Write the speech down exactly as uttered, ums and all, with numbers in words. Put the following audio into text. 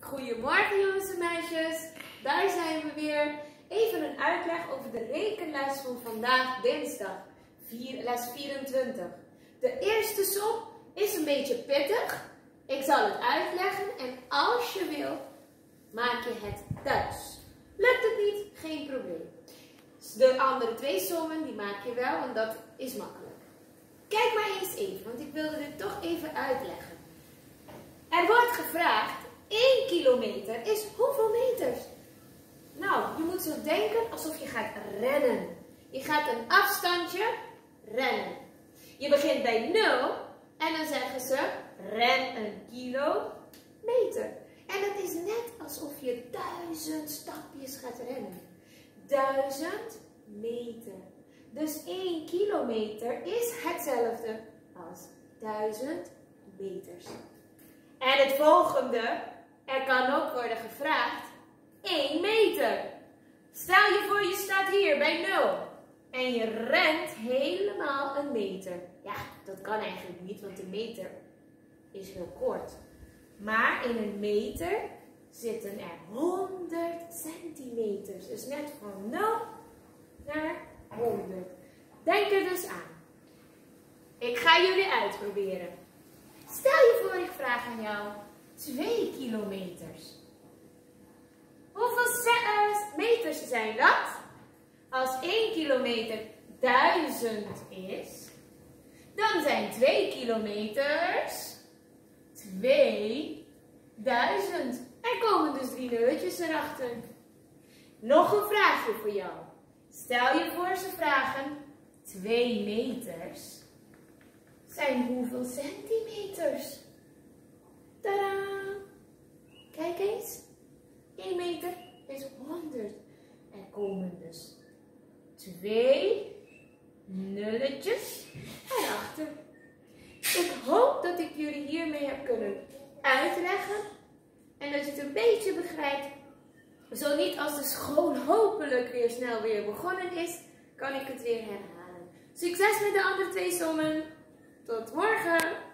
Goedemorgen jongens en meisjes, daar zijn we weer. Even een uitleg over de rekenles van vandaag dinsdag, les vierentwintig. De eerste som is een beetje pittig. Ik zal het uitleggen en als je wil, maak je het thuis. Lukt het niet, geen probleem. De andere twee sommen die maak je wel en dat is makkelijk. Kijk maar eens even, want ik wilde dit toch even uitleggen. Er wordt gevraagd, één kilometer is hoeveel meters? Nou, je moet zo denken alsof je gaat rennen. Je gaat een afstandje rennen. Je begint bij nul en dan zeggen ze, ren een kilometer. En het is net alsof je duizend stapjes gaat rennen. Duizend meter. Dus één kilometer is hetzelfde als duizend meters. En het volgende, er kan ook worden gevraagd, één meter. Stel je voor je staat hier bij nul en je rent helemaal een meter. Ja, dat kan eigenlijk niet, want een meter is heel kort. Maar in een meter zitten er honderd centimeters. Dus net van nul naar honderd. Denk er dus aan. Ik ga jullie uitproberen. Stel je voor, ik vraag aan jou twee kilometers. Hoeveel meters zijn dat? Als één kilometer duizend is, dan zijn twee kilometers tweeduizend. Er komen dus drie nulletjes erachter. Nog een vraagje voor jou. Stel je voor, ze vragen twee meters. Zijn hoeveel centimeters? Tadaa! Kijk eens. één meter is honderd. Er komen dus twee nulletjes erachter. Ik hoop dat ik jullie hiermee heb kunnen uitleggen. En dat je het een beetje begrijpt. Zo niet als de school hopelijk weer snel weer begonnen is, kan ik het weer herhalen. Succes met de andere twee sommen. Tot morgen!